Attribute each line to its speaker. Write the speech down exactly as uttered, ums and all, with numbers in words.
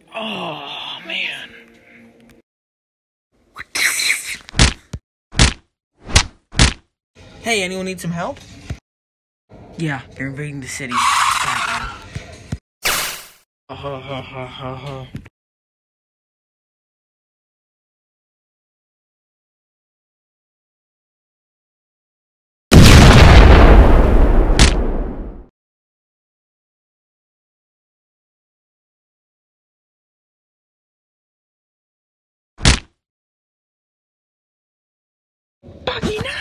Speaker 1: Oh, man. Hey, anyone need some help? Yeah, they're invading the city. Uh, uh, uh, uh, uh. Bucky, no!